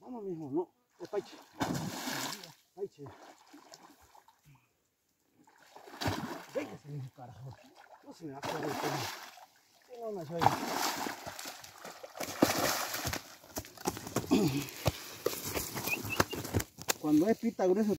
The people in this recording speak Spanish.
Vamos mismo, no. Es paiche. Paiche. Venga, ese mismo carajo. No se me va a quedar el tema. Tengo una llave. Cuando es pita grueso